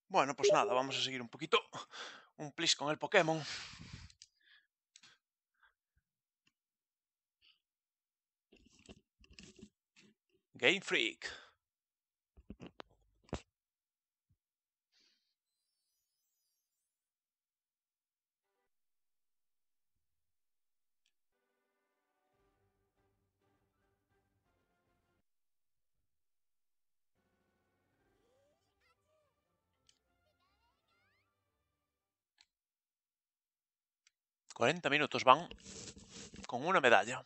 Bueno, pues nada, vamos a seguir un poquito. Un plis con el Pokémon. Game Freak. $40 van con una medalla.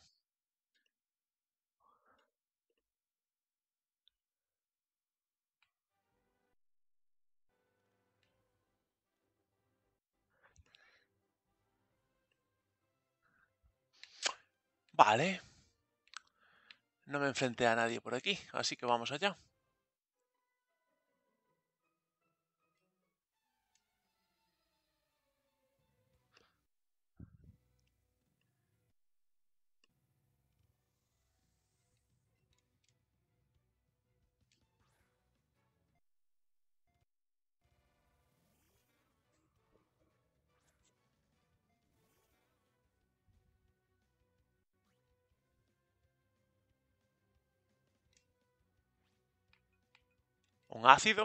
Vale. No me enfrenté a nadie por aquí, así que vamos allá. Un ácido.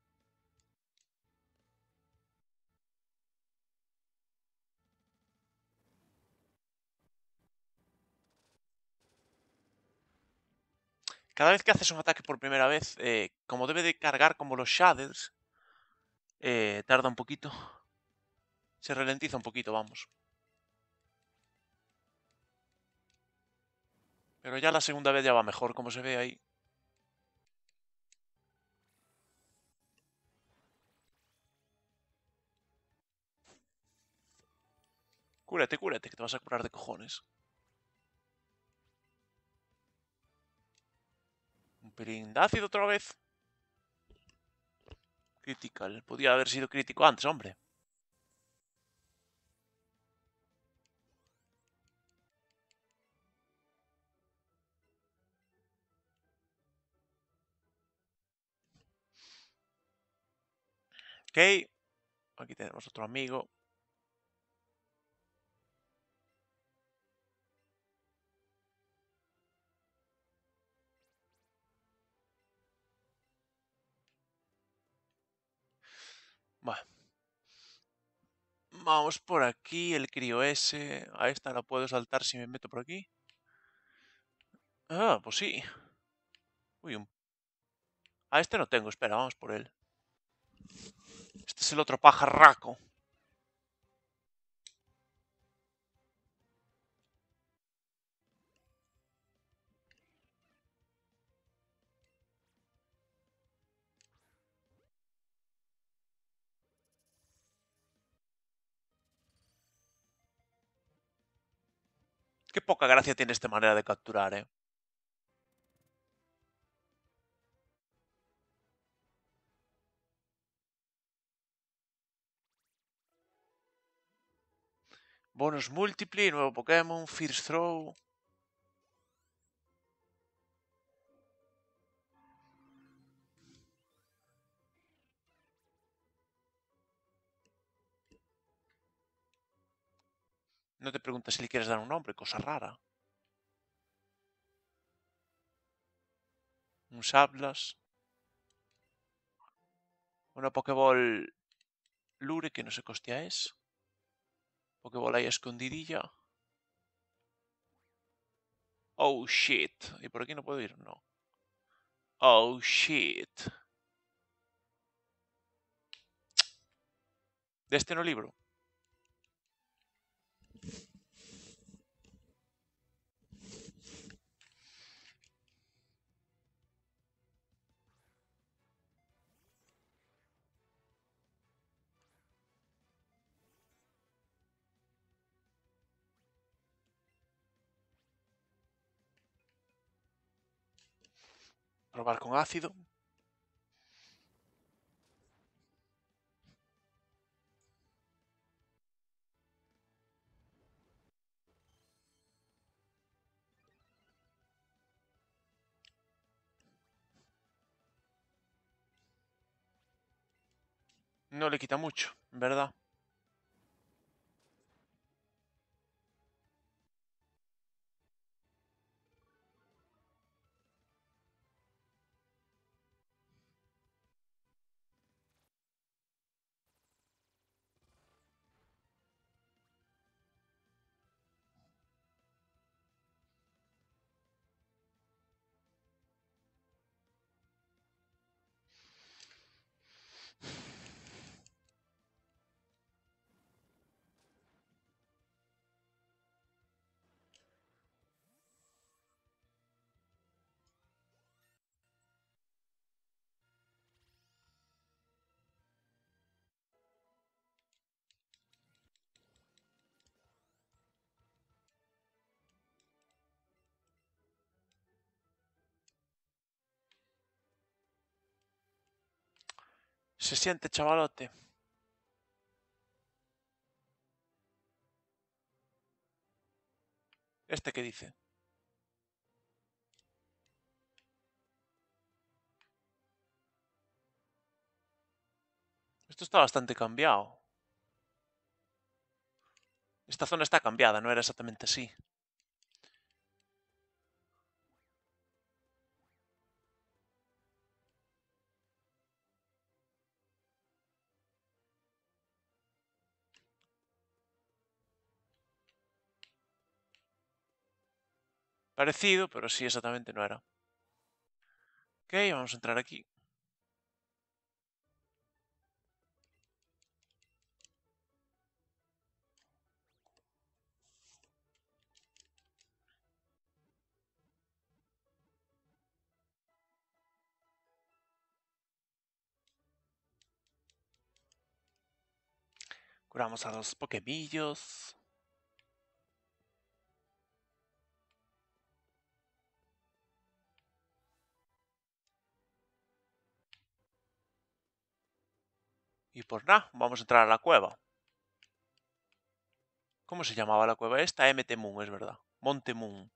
Cada vez que haces un ataque por primera vez, como debe de cargar como los shaders, tarda un poquito. Se ralentiza un poquito, vamos. Pero ya la segunda vez ya va mejor, como se ve ahí. Cúrate, cúrate, que te vas a curar de cojones. Un pelín de ácido otra vez. Critical. Podía haber sido crítico antes, hombre. Ok. Aquí tenemos otro amigo. Bueno. Vamos por aquí, el crío ese. A esta la puedo saltar si me meto por aquí. Ah, pues sí. Uy, a este no tengo, espera, vamos por él. Este es el otro pajarraco. Qué poca gracia tiene esta manera de capturar, eh. Bonus múltiple, nuevo Pokémon, First Throw. No te preguntas si le quieres dar un nombre, cosa rara. Un Sablas. Una Pokéball Lure, que no sé qué hostia es. Pokéball ahí escondidilla. Oh shit. ¿Y por aquí no puedo ir? No. Oh shit. De este no libro. Probar con ácido. No le quita mucho, ¿verdad? Se siente, chavalote. ¿Este qué dice? Esto está bastante cambiado. Esta zona está cambiada, no era exactamente así. Parecido, pero sí, exactamente no era. Ok, vamos a entrar aquí. Curamos a los Pokémillos. Y por nada, vamos a entrar a la cueva. ¿Cómo se llamaba la cueva esta? MT Moon, es verdad. Monte Moon.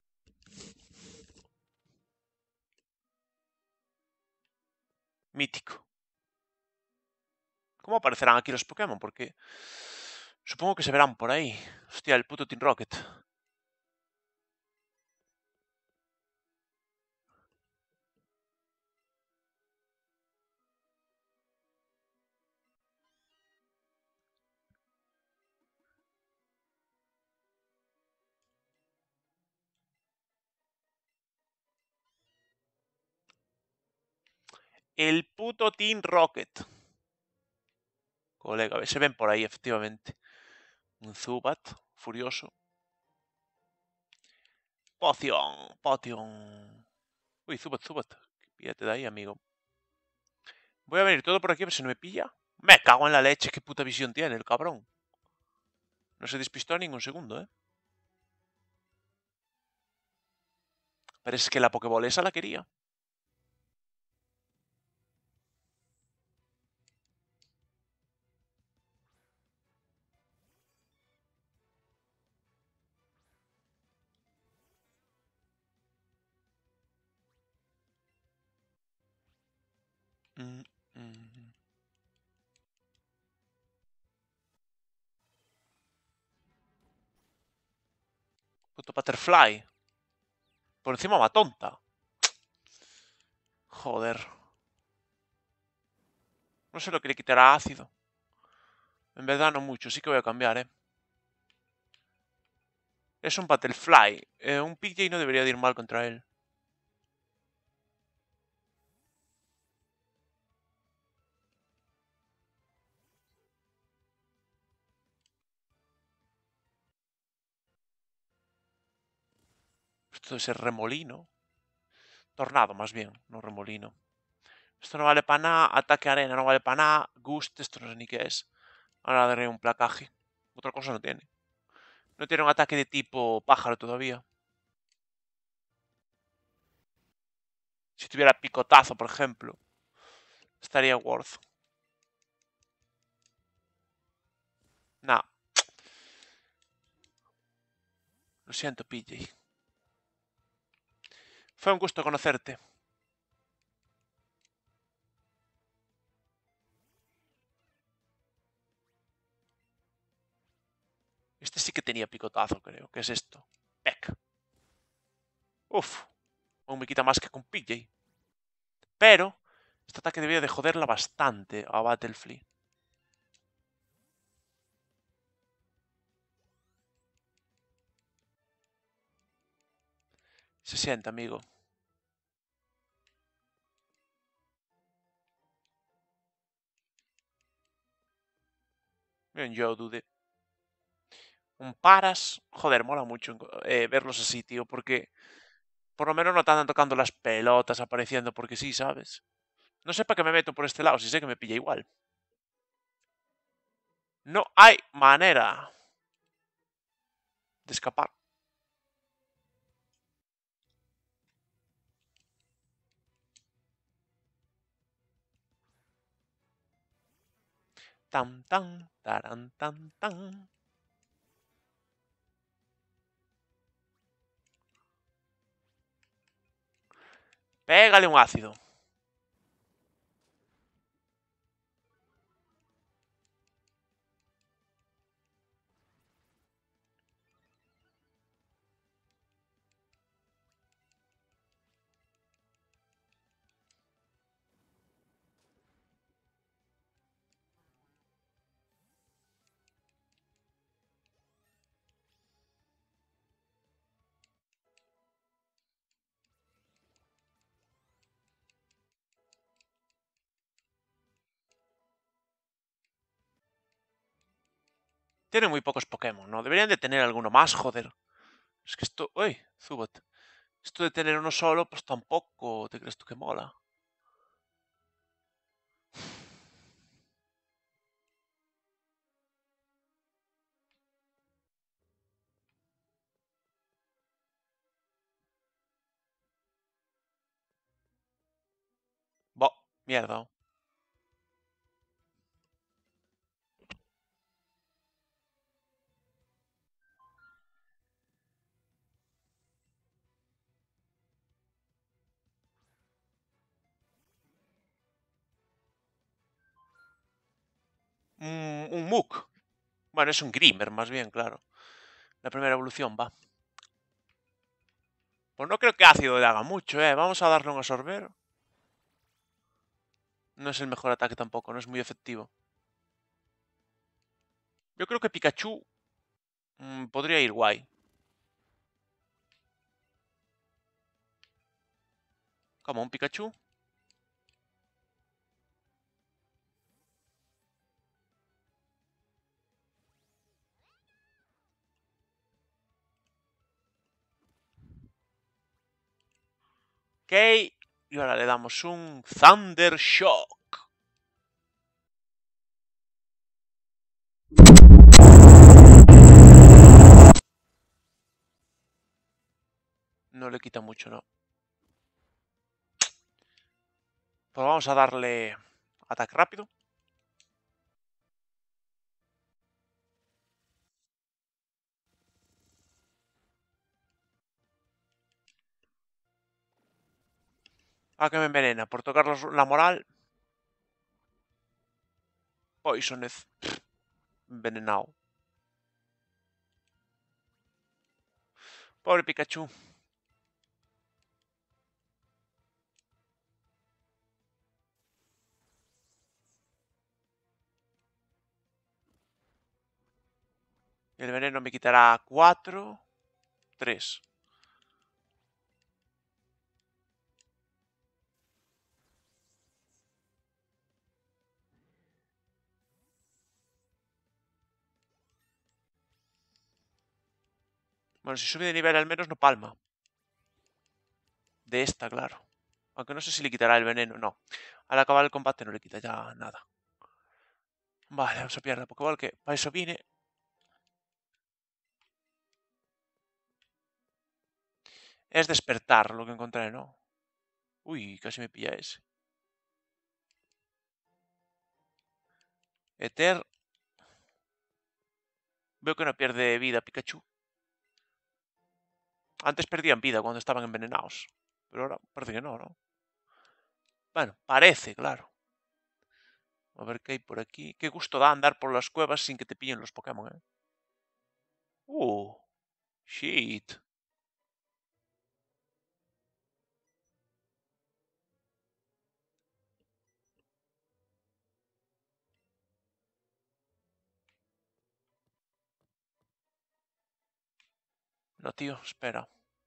Mítico. ¿Cómo aparecerán aquí los Pokémon? Porque supongo que se verán por ahí. Hostia, el puto Team Rocket. El puto Team Rocket. Colega, se ven por ahí, efectivamente. Un Zubat, furioso. Poción, Potion. Uy, Zubat, Zubat. Pídate de ahí, amigo. Voy a venir todo por aquí a ver si no me pilla. Me cago en la leche, qué puta visión tiene el cabrón. No se despistó ni un segundo, ¿eh? Pero es que la Pokéball esa la quería. Mm, mm. Puto Butterfly. Por encima va tonta. Joder. No sé lo que le quitará ácido. En verdad no mucho, sí que voy a cambiar, ¿eh? Es un Butterfly. Un PJ no debería de ir mal contra él. Esto debe ser remolino. Tornado, más bien, no remolino. Esto no vale para nada. Ataque arena no vale para nada. Gust, esto no sé ni qué es. Ahora daré un placaje. Otra cosa no tiene. No tiene un ataque de tipo pájaro todavía. Si tuviera picotazo, por ejemplo, estaría worth. Nah, lo siento, PJ. Fue un gusto conocerte. que tenía picotazo, creo. ¿Qué es esto? Peck. Uf. Aún me quita más que con PJ. Pero este ataque debería de joderla bastante a Battlefly. Se siente, amigo. Bien, yo dude. Un paras. Joder, mola mucho verlos así, tío. Porque por lo menos no te andan tocando las pelotas apareciendo porque sí, ¿sabes? No sé para qué me meto por este lado, si sé que me pilla igual. No hay manera de escapar. Tan, tan, taran, tan, tan. Pégale un ácido. Tienen muy pocos Pokémon, ¿no? Deberían de tener alguno más, joder. Es que esto... Uy, Zubat. Esto de tener uno solo, pues tampoco te crees tú que mola. Bo, mierda. Un Muk. Bueno, es un Grimer, más bien, claro. La primera evolución, va. Pues no creo que ácido le haga mucho, ¿eh? Vamos a darle un absorber. No es el mejor ataque tampoco, no es muy efectivo. Yo creo que Pikachu podría ir guay. ¿Cómo, un Pikachu? Ok. Y ahora le damos un Thunder Shock. No le quita mucho, ¿no? Pues vamos a darle ataque rápido. Ah, que me envenena. Por tocar la moral. Poisoneth. Envenenado. Pobre Pikachu. El veneno me quitará 4. 3. Bueno, si sube de nivel al menos no palma. De esta, claro. Aunque no sé si le quitará el veneno. No. Al acabar el combate no le quita ya nada. Vale, vamos a pillar la Pokéball que para eso vine. Es despertar lo que encontré, ¿no? Uy, casi me pilla ese. Ether. Veo que no pierde vida Pikachu. Antes perdían vida cuando estaban envenenados. Pero ahora parece que no, ¿no? Bueno, parece, claro. A ver qué hay por aquí. Qué gusto da andar por las cuevas sin que te pillen los Pokémon, ¿eh? Shit. No, tío, espera.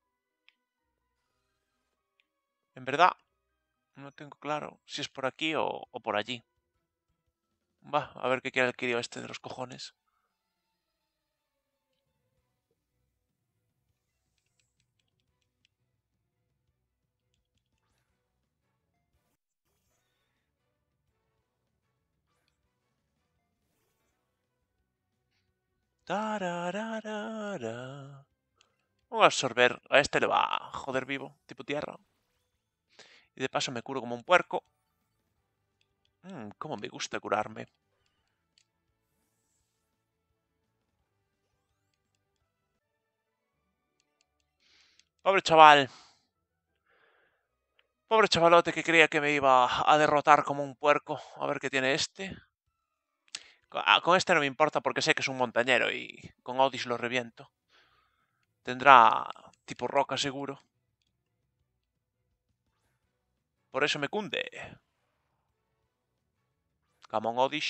En verdad, no tengo claro si es por aquí o por allí. Va, a ver qué quiere el crío este de los cojones. Tarararara. Un absorber. A este le va a joder vivo, tipo tierra. Y de paso me curo como un puerco. Cómo me gusta curarme. Pobre chaval. Pobre chavalote que creía que me iba a derrotar como un puerco. A ver qué tiene este. Con este no me importa porque sé que es un montañero y con Odis lo reviento. Tendrá tipo roca seguro. Por eso me cunde. Come on, Odis.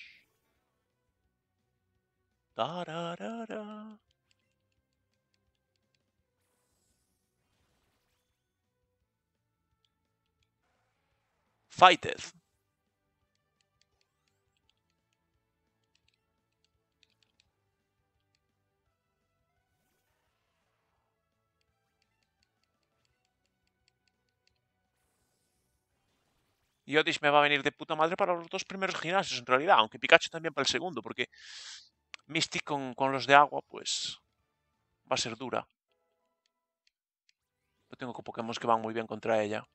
Tararara. Fighteth. Y Odis me va a venir de puta madre para los dos primeros gimnasios, en realidad. Aunque Pikachu también para el segundo, porque Misty con los de agua, pues va a ser dura. Yo tengo Pokémon que van muy bien contra ella.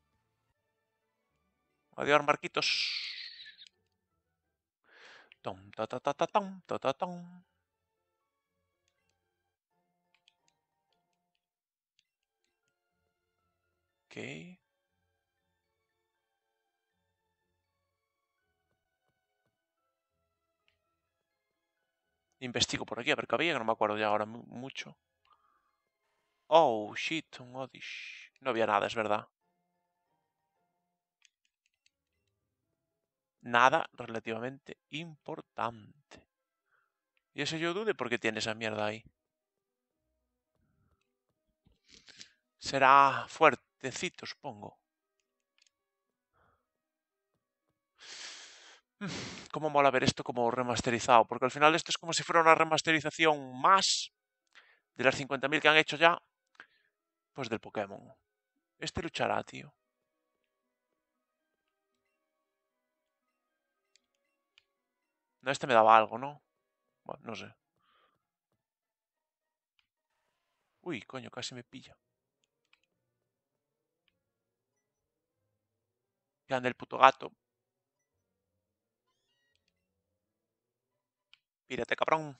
Adiós, Marquitos. Tom, ta, ta, ta, ta, tom, ta, ta, tom. Ok. Investigo por aquí a ver qué había, que no me acuerdo ya ahora mucho. Oh, shit, un Oddish. No había nada, es verdad. Nada relativamente importante. Y ese yo dude porque tiene esa mierda ahí. Será fuertecito, supongo. Cómo mola ver esto como remasterizado. Porque al final esto es como si fuera una remasterización más de las 50.000 que han hecho ya. Pues del Pokémon. Este luchará, tío. No, este me daba algo, ¿no? Bueno, no sé. Uy, coño, casi me pilla. Que anda el puto gato. Pírate, cabrón.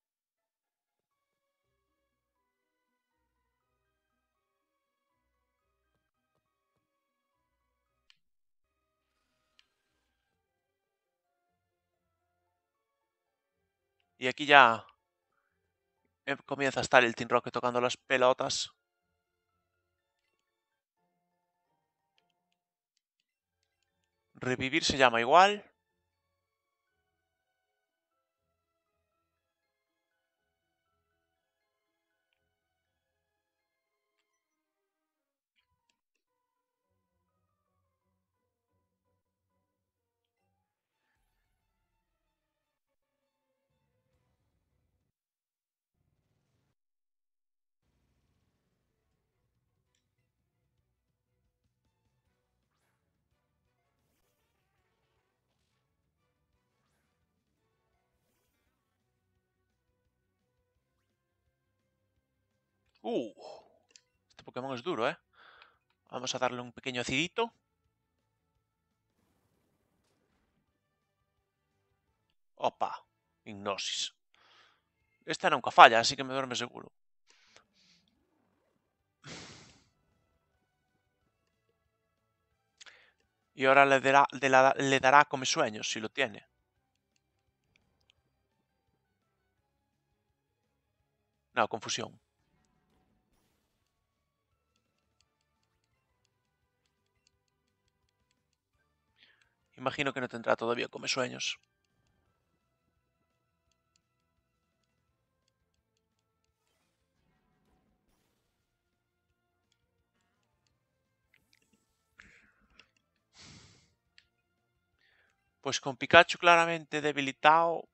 Y aquí ya comienza a estar el Team Rocket tocando las pelotas. Revivir se llama igual. Uh, este Pokémon es duro, ¿eh? Vamos a darle un pequeño acidito. Opa, Hipnosis. Esta nunca falla, así que me duerme seguro. Y ahora le dará come sueños, si lo tiene. No, No, confusión. Imagino que no tendrá todavía come sueños. Pues con Pikachu claramente debilitado.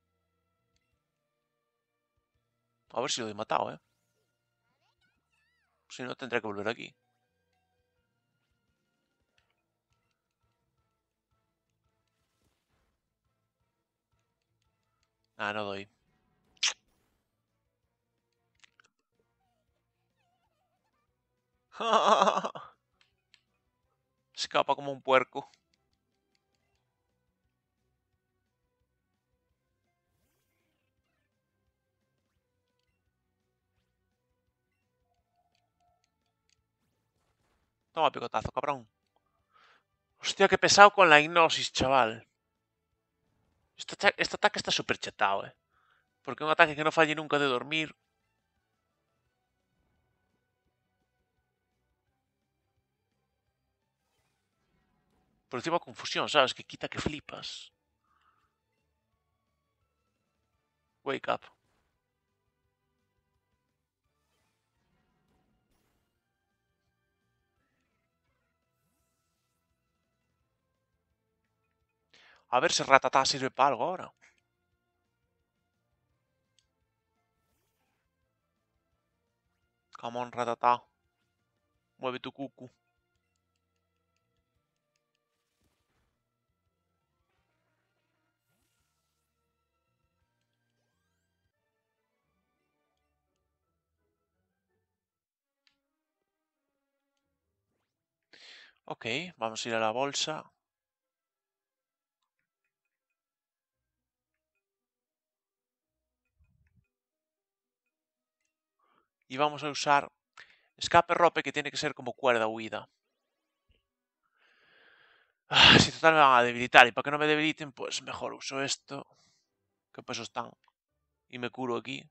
A ver si lo he matado, ¿eh? Si no, tendré que volver aquí. Ah, no doy. Escapa como un puerco. Toma picotazo, cabrón. Hostia, qué pesado con la hipnosis, chaval. Este ataque está súper chetado, eh. Porque un ataque que no falle nunca de dormir. Por encima confusión, ¿sabes? Que quita que flipas. Wake up. A ver si Ratatá sirve para algo ahora. Come on, Ratatá. Mueve tu cucu. Ok, vamos a ir a la bolsa. Y vamos a usar escape rope, que tiene que ser como cuerda huida. Ah, si total me van a debilitar. Y para que no me debiliten, pues mejor uso esto. ¿Qué peso están? Y me curo aquí.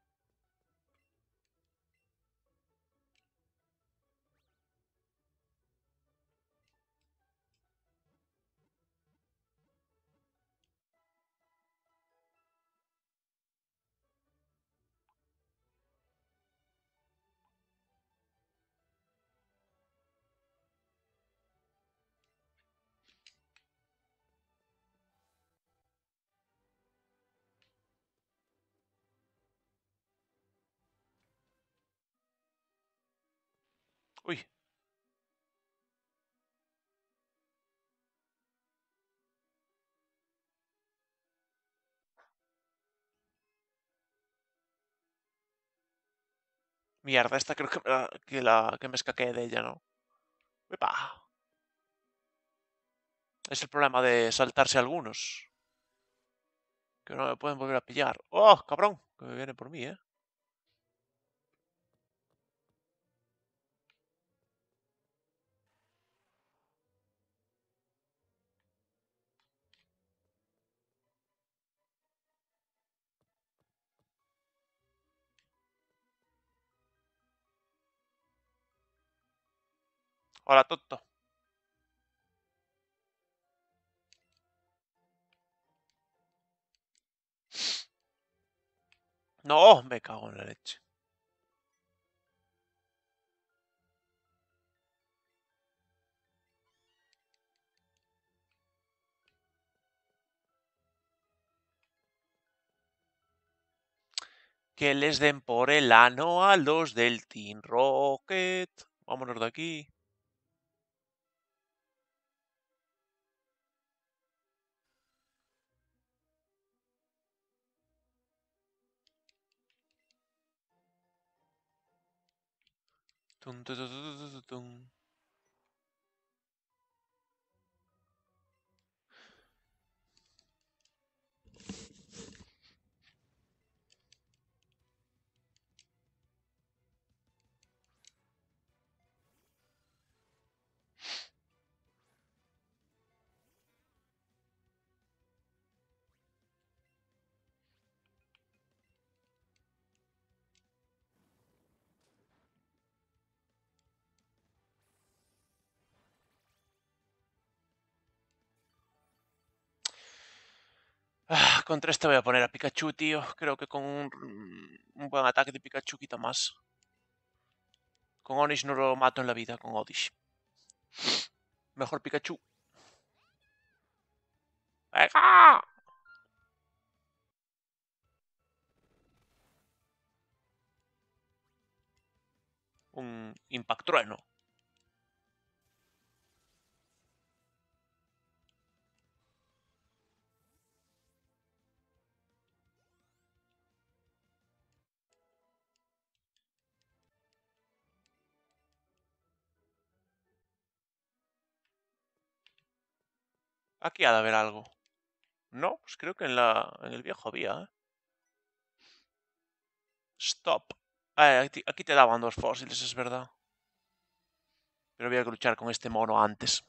Uy. Mierda, esta creo que me escaqué de ella, ¿no? ¡Epa! Es el problema de saltarse algunos. Que no me pueden volver a pillar. ¡Oh, cabrón! Que me viene por mí, ¿eh? Hola, tonto. No, me cago en la leche. Que les den por el ano a los del Team Rocket. Vámonos de aquí. Tum, tu, tu, tu, tu, tu, tum. Contra este voy a poner a Pikachu, tío. Creo que con un buen ataque de Pikachu quita más. Con Onix no lo mato en la vida, con Oddish. Mejor Pikachu. ¡Venga! Un Impact Trueno. Aquí ha de haber algo. No, pues creo que en el viejo había, ¿eh? Stop. Aquí te daban dos fósiles, es verdad. Pero había que luchar con este mono antes.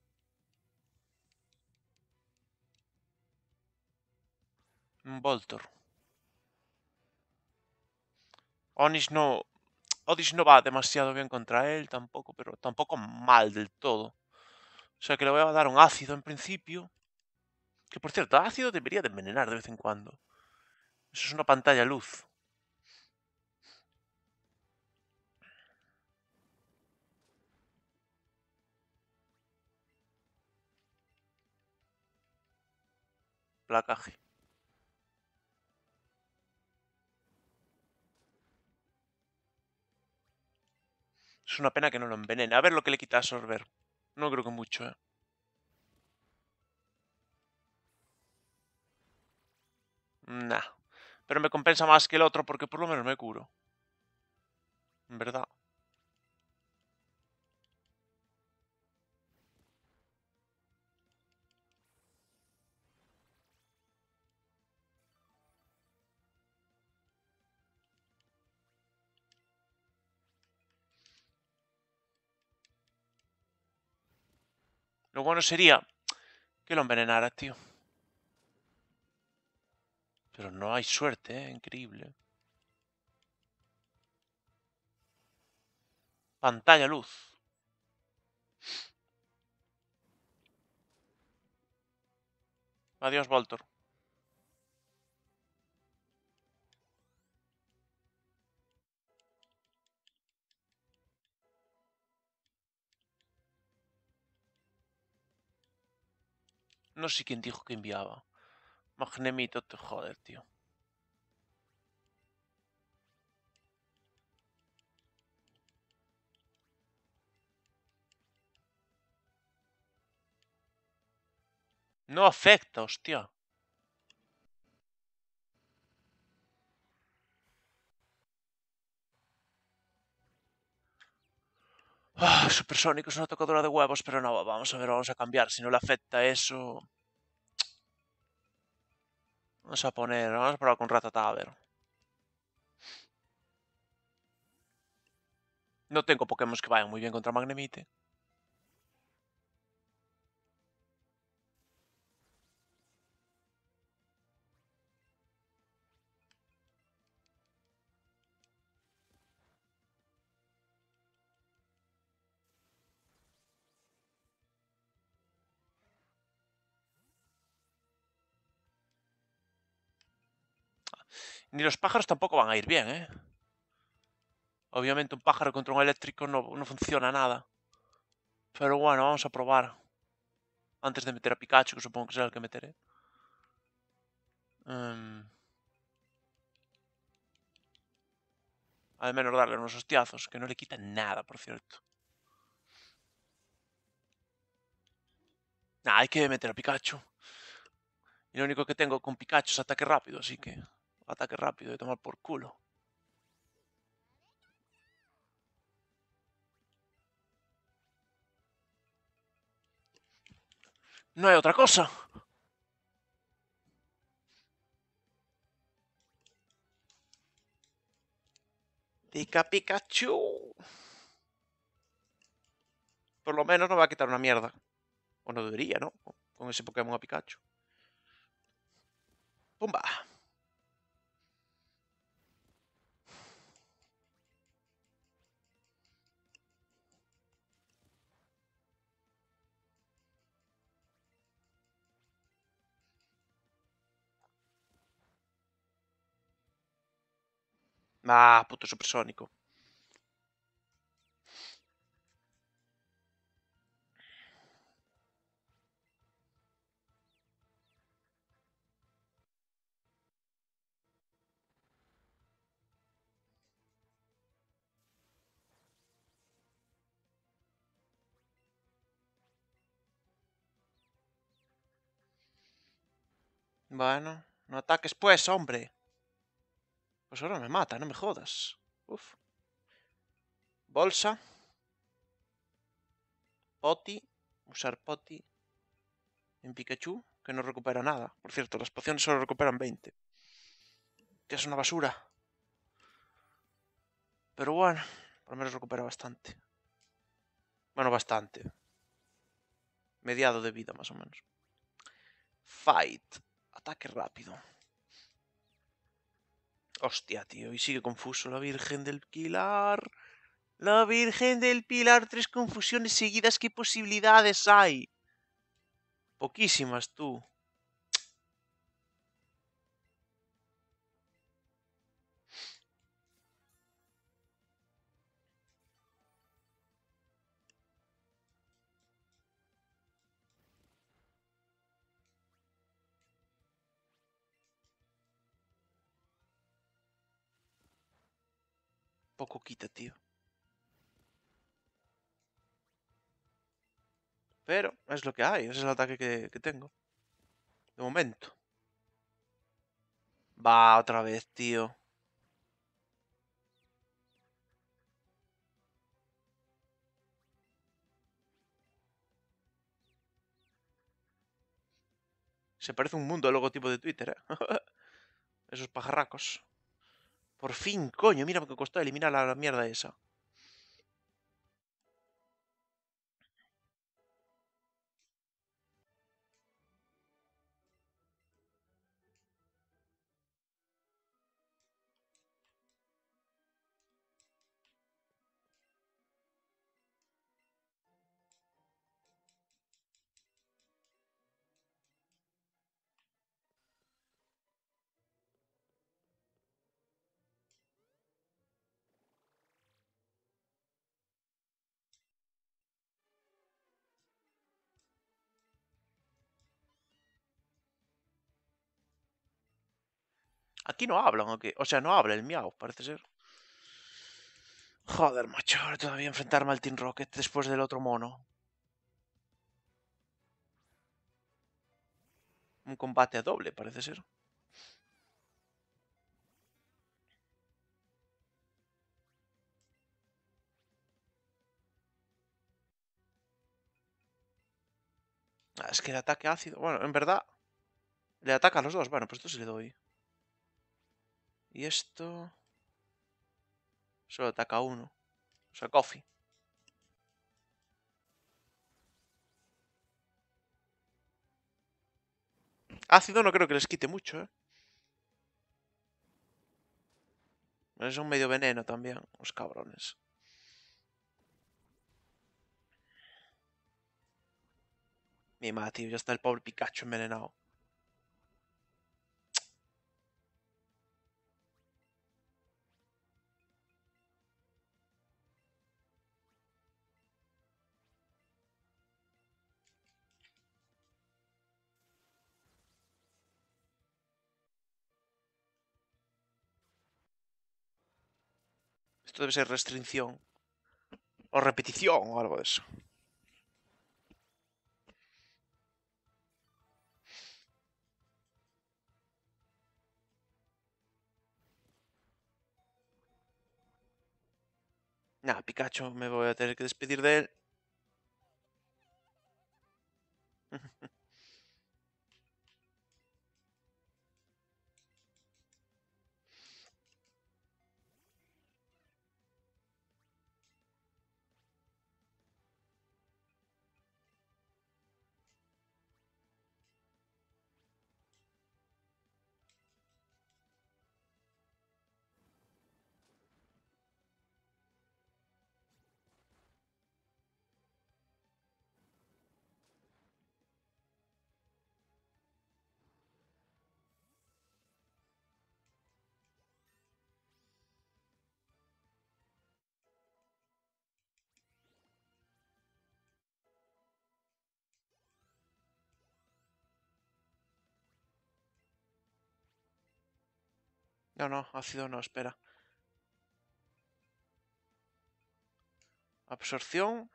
Un Voltor. Onix no... Oddish no va demasiado bien contra él tampoco, pero tampoco mal del todo. O sea que le voy a dar un ácido en principio. Que por cierto, ácido debería de envenenar de vez en cuando. Eso es una pantalla luz. Placaje. Es una pena que no lo envenene. A ver lo que le quita a absorber. No creo que mucho, ¿eh? Nah. Pero me compensa más que el otro porque por lo menos me curo. En verdad. Lo bueno sería que lo envenenara, tío. Pero no hay suerte, ¿eh? Increíble. Pantalla luz. Adiós, Voltor. No sé quién dijo que enviaba. Magnemito, te joder, tío. No afecta, hostia. Supersónico es una tocadora de huevos, pero no, vamos a ver, vamos a cambiar. Si no le afecta eso... Vamos a probar con Rattata, a ver. No tengo Pokémon que vayan muy bien contra Magnemite. Ni los pájaros tampoco van a ir bien, ¿eh? Obviamente un pájaro contra un eléctrico no funciona nada. Pero bueno, vamos a probar. Antes de meter a Pikachu, que supongo que será el que meteré. Al menos darle unos hostiazos, que no le quitan nada, por cierto. Nah, hay que meter a Pikachu. Y lo único que tengo con Pikachu es ataque rápido, así que... Ataque rápido de tomar por culo. No hay otra cosa. Pica Pikachu. Por lo menos no va a quitar una mierda. O no debería, ¿no? Con ese Pokémon a Pikachu. ¡Pumba! Ah, puto supersónico. Bueno, no ataques pues, hombre. Pues ahora me mata, no me jodas. Uf. Bolsa. Poti. Usar poti. En Pikachu, que no recupera nada. Por cierto, las pociones solo recuperan 20. Que es una basura. Pero bueno, por lo menos recupera bastante. Bueno, bastante. Mediado de vida, más o menos. Fight. Ataque rápido. Hostia, tío. Y sigue confuso. La Virgen del Pilar. La Virgen del Pilar. 3 confusiones seguidas. ¿Qué posibilidades hay? Poquísimas, tú. Poco quita, tío. Pero es lo que hay. Ese es el ataque que tengo. De momento. Va, otra vez, tío. Se parece un mundo al logotipo de Twitter, ¿eh? Esos pajarracos. Por fin, coño, mira lo que costó eliminar la mierda esa. Aquí no hablan, ¿o qué? O sea, no habla el miau, parece ser. Joder, macho, ahora todavía enfrentarme al Team Rocket después del otro mono. Un combate a doble, parece ser. Ah, es que el ataque ácido... Bueno, en verdad... Le ataca a los dos. Bueno, pues esto sí le doy. Y esto... Solo ataca a uno. O sea, Coffee. Ácido no creo que les quite mucho, ¿eh? Es un medio veneno también, los cabrones. Mima, tío, ya está el pobre Pikachu envenenado. Esto debe ser restricción. O repetición o algo de eso. Nah, Pikachu, me voy a tener que despedir de él. No, no, ácido no, espera. Absorción.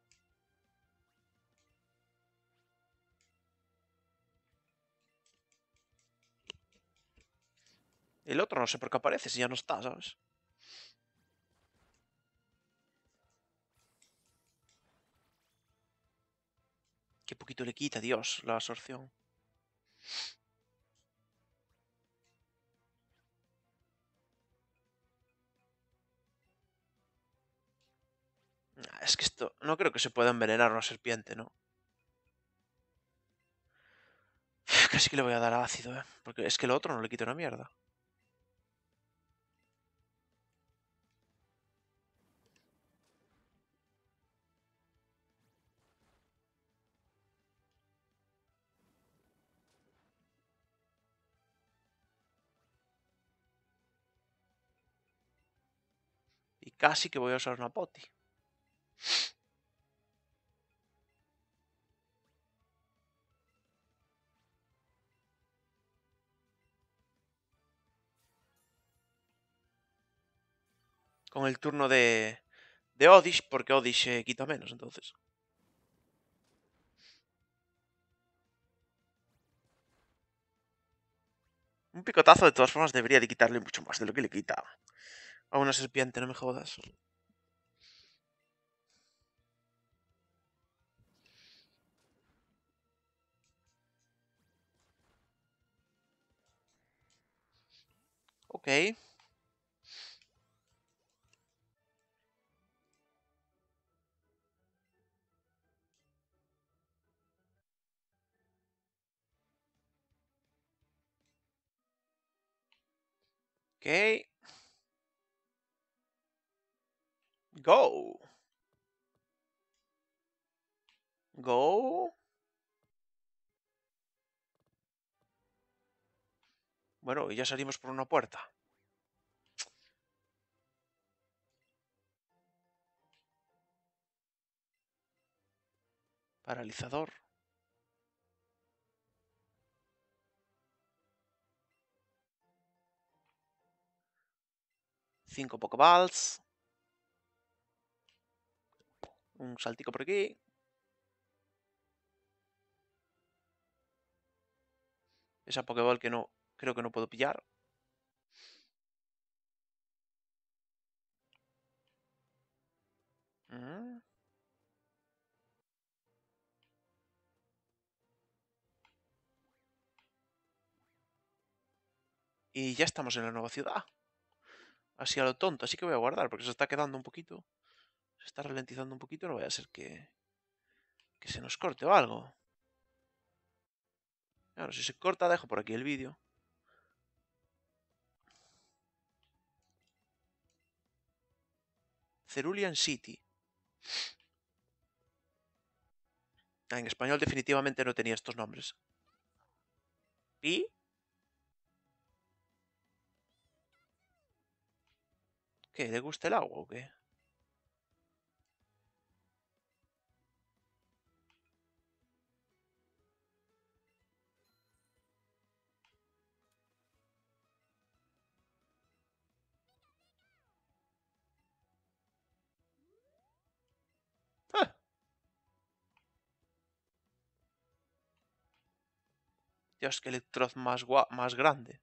El otro no sé por qué aparece si ya no está, ¿sabes? Qué poquito le quita, Dios, la absorción. Es que esto... No creo que se pueda envenenar una serpiente, ¿no? Casi que le voy a dar ácido, ¿eh? Porque es que el otro no le quita una mierda. Y casi que voy a usar una poti. Con el turno de Oddish, porque Oddish quita menos, entonces. Un picotazo de todas formas debería de quitarle mucho más de lo que le quita a una serpiente, no me jodas. Ok. Ok. Go. Go. Bueno, y ya salimos por una puerta. Paralizador. 5 Pokéballs. Un saltico por aquí. Esa Pokéball que no... Creo que no puedo pillar. Mm. Y ya estamos en la nueva ciudad. Así a lo tonto. Así que voy a guardar porque se está quedando un poquito. Se está ralentizando un poquito. No vaya a ser que se nos corte o algo. Claro, si se corta dejo por aquí el vídeo. Cerulean City. En español definitivamente no tenía estos nombres. ¿Y? ¿Qué? ¿Le gusta el agua o qué? ¡Ah! Dios, qué Electroz más grande.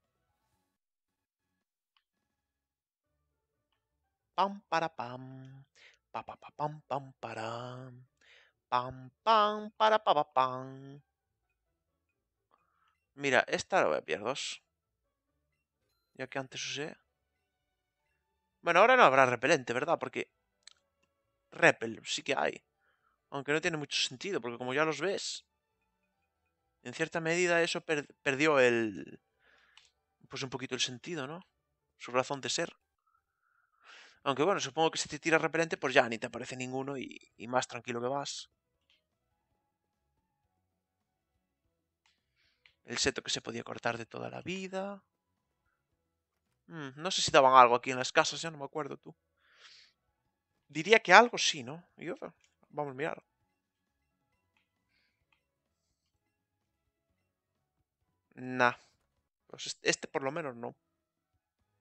Pam para pam. Pa pa pa pam pam para. Pam pam para pa pa pam. Mira, esta la voy a pillar dos. Ya que antes usé. Bueno, ahora no habrá repelente, ¿verdad? Porque repel sí que hay. Aunque no tiene mucho sentido, porque como ya los ves, en cierta medida eso perdió el... Pues un poquito el sentido, ¿no? Su razón de ser. Aunque bueno, supongo que si te tiras repelente, pues ya ni te aparece ninguno y más tranquilo que vas. El seto que se podía cortar de toda la vida. No sé si daban algo aquí en las casas, ya no me acuerdo tú. Diría que algo sí, ¿no? Vamos a mirar. Nah. Pues este por lo menos no.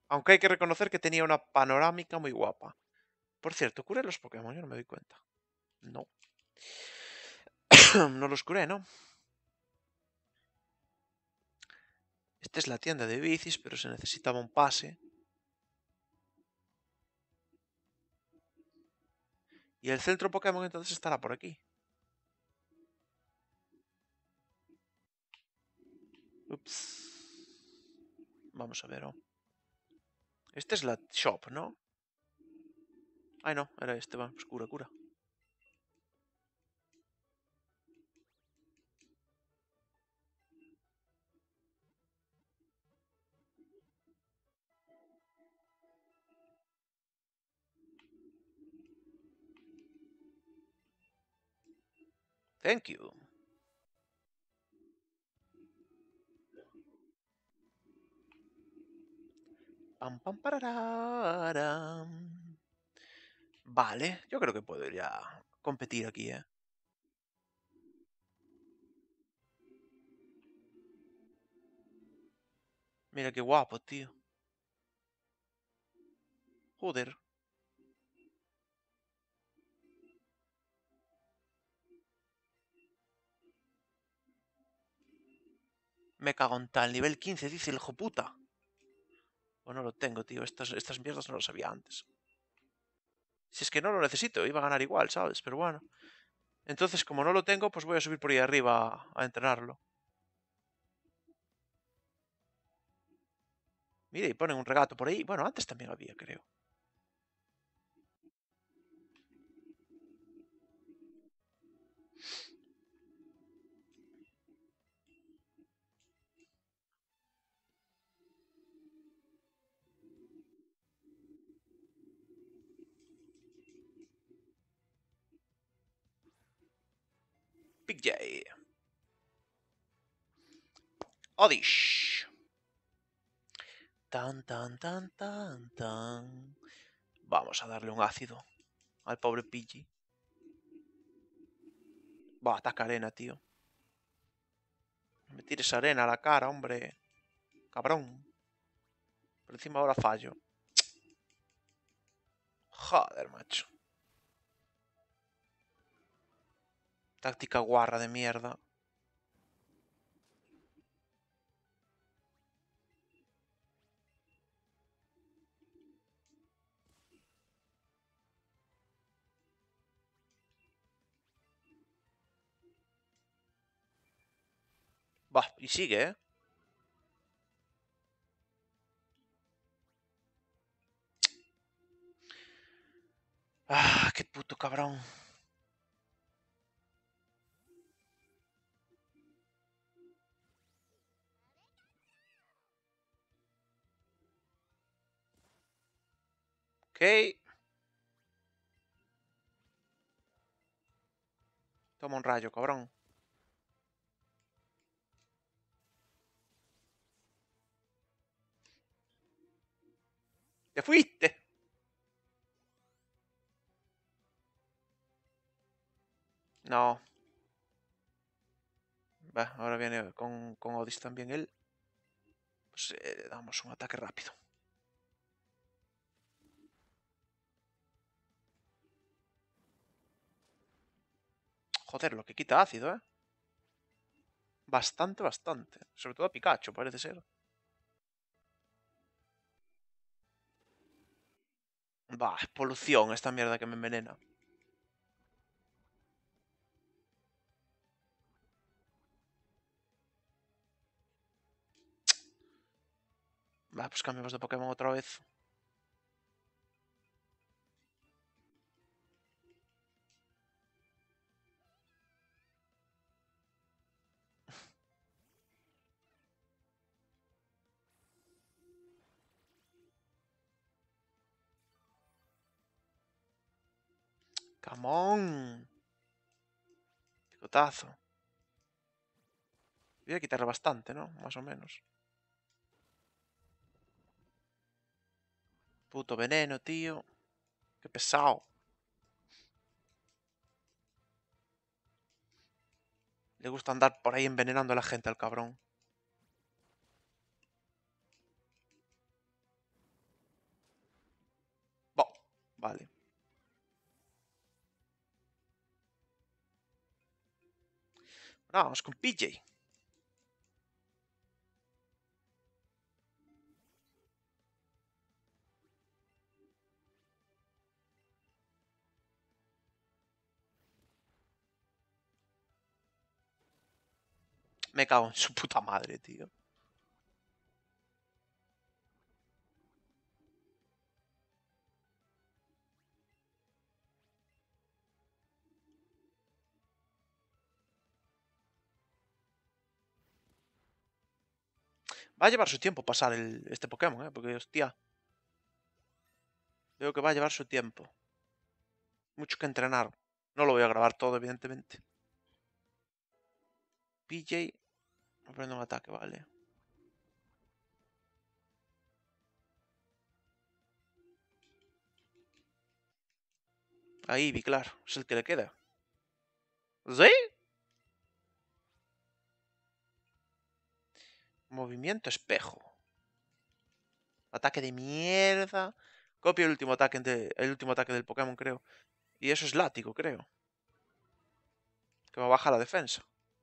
Aunque hay que reconocer que tenía una panorámica muy guapa. Por cierto, curé los Pokémon, yo no me doy cuenta. No. No los curé, ¿no? Esta es la tienda de bicis, pero se necesitaba un pase. Y el centro Pokémon entonces estará por aquí. Ups. Vamos a ver, ¿no? Esta es la shop, ¿no? Ay, no, era este, va, pues cura, cura. Thank you. Pam, pam, parararam. Vale, yo creo que puedo ir a competir aquí, ¿eh? Mira qué guapo, tío. Joder. Me cago en tal. Nivel 15, dice el hijo puta. Pues no lo tengo, tío. Estas mierdas no lo sabía antes. Si es que no lo necesito, iba a ganar igual, ¿sabes? Pero bueno. Entonces, como no lo tengo, pues voy a subir por ahí arriba a entrenarlo. Mira, y ponen un regato por ahí. Bueno, antes también había, creo. Big J. Odish. Tan, tan, tan, tan, tan. Vamos a darle un ácido al pobre Pidgey. Va, ataca arena, tío. Me tires arena a la cara, hombre. Cabrón. Por encima ahora fallo. Joder, macho. Táctica guarra de mierda. Va, y sigue, ¿eh? Ah, qué puto cabrón. Ok. Toma un rayo, cabrón. ¡Te fuiste! No. Va, ahora viene con Odis también él. Pues damos un ataque rápido. Joder, lo que quita ácido, ¿eh? Bastante, bastante. Sobre todo a Pikachu, parece ser. Va, polución esta mierda que me envenena. Va, pues cambiamos de Pokémon otra vez. ¡Camón! Picotazo. Voy a quitarle bastante, ¿no? Más o menos. Puto veneno, tío. Qué pesado. Le gusta andar por ahí envenenando a la gente al cabrón. Vale. Vamos con PJ. Me cago en su puta madre, tío. Va a llevar su tiempo pasar este Pokémon, porque, hostia, veo que va a llevar su tiempo. Mucho que entrenar. No lo voy a grabar todo, evidentemente. PJ. Aprende un ataque, vale. Ahí, vi, claro. Es el que le queda. ¿Sí? Movimiento espejo. Ataque de mierda. Copio el último ataque del Pokémon, creo. Y eso es látigo, creo. Que me baja la defensa.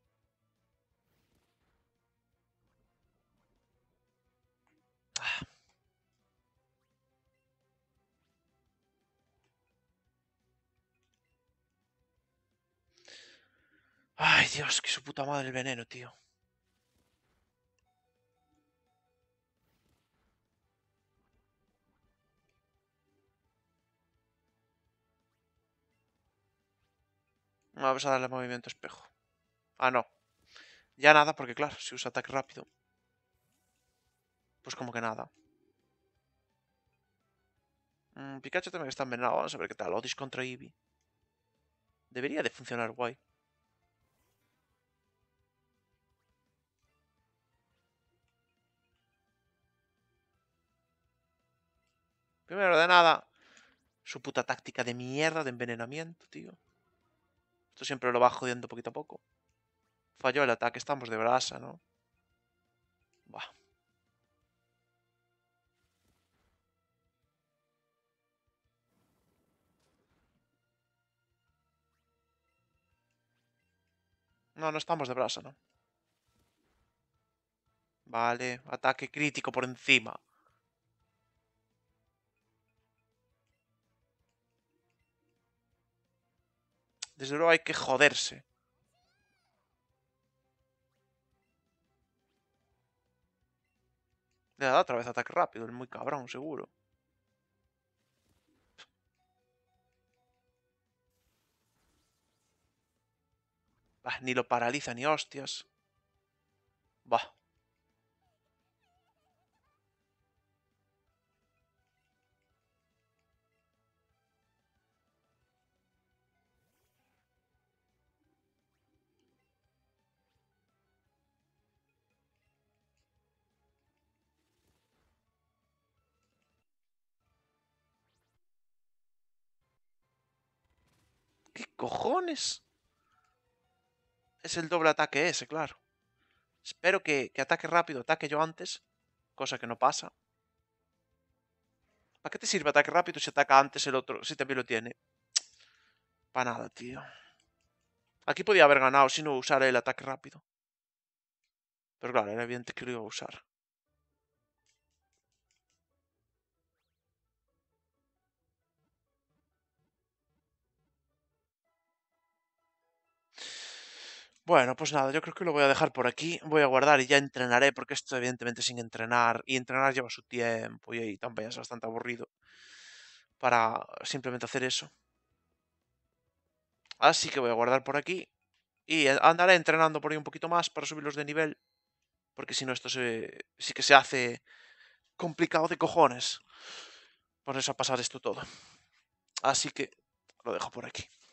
Ay, Dios, que su puta madre el veneno, tío. Vamos a darle movimiento espejo. Ah, no. Ya nada, porque claro, si usa ataque rápido. Pues como que nada. Pikachu también está envenenado. Vamos a ver qué tal. Odis contra Eevee. Debería de funcionar guay. Primero de nada, su puta táctica de mierda de envenenamiento, tío. Esto siempre lo va jodiendo poquito a poco. Falló el ataque, estamos de brasa, ¿no? Buah. No, no estamos de brasa, ¿no? Vale, ataque crítico por encima. Desde luego hay que joderse. Le da otra vez ataque rápido, el muy cabrón, seguro. Bah, ni lo paraliza ni hostias. Bah. ¿Qué cojones? Es el doble ataque ese, claro. Espero que ataque rápido, ataque yo antes. Cosa que no pasa. ¿Para qué te sirve ataque rápido si ataca antes el otro? Si también lo tiene. Para nada, tío. Aquí podía haber ganado si no usara el ataque rápido. Pero claro, era evidente que lo iba a usar. Bueno, pues nada, yo creo que lo voy a dejar por aquí. Voy a guardar y ya entrenaré, porque esto evidentemente sin entrenar. Y entrenar lleva su tiempo y ahí también es bastante aburrido para simplemente hacer eso. Así que voy a guardar por aquí. Y andaré entrenando por ahí un poquito más para subirlos de nivel. Porque si no, sí que se hace complicado de cojones. Por eso a pasar esto todo. Así que lo dejo por aquí.